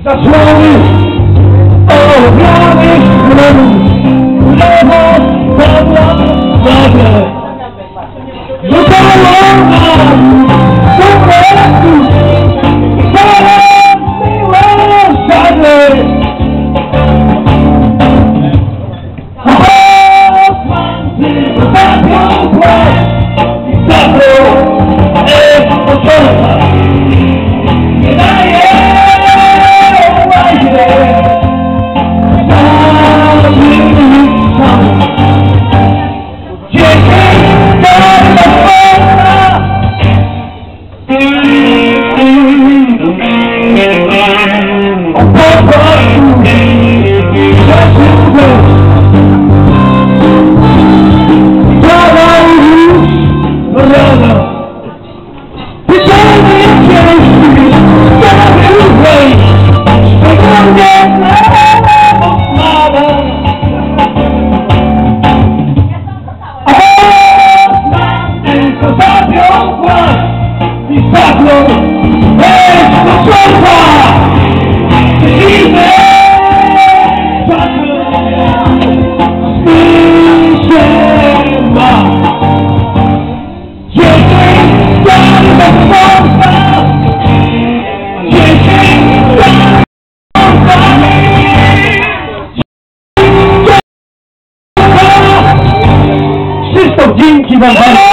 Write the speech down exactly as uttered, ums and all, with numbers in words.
zasłony obianych chronów, lewo, dobra, nagle rzucało nam suwerenów, zaraz miłosierny. Osmancy zapią płaszcz i zabrą ekspoczowa. Nie daje łajdzie zabić sam. Dziesięć darma wolna. O pokoju zasłużę. Zadał już rano. Pieczony ciężki, zabił wejść, szczególnie na Osmana. Osman tylko zabił płaszcz i zabił wejść do czerwa. Idę dzięki wam bardzo.